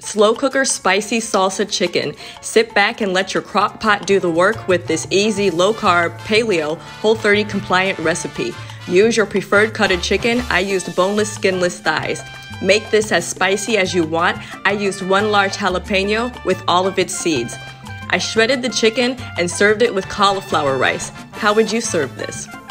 Slow cooker spicy salsa chicken. Sit back and let your crock pot do the work with this easy low-carb, paleo, Whole30 compliant recipe. Use your preferred cutted chicken. I used boneless, skinless thighs. Make this as spicy as you want. I used 1 large jalapeno with all of its seeds. I shredded the chicken and served it with cauliflower rice. How would you serve this?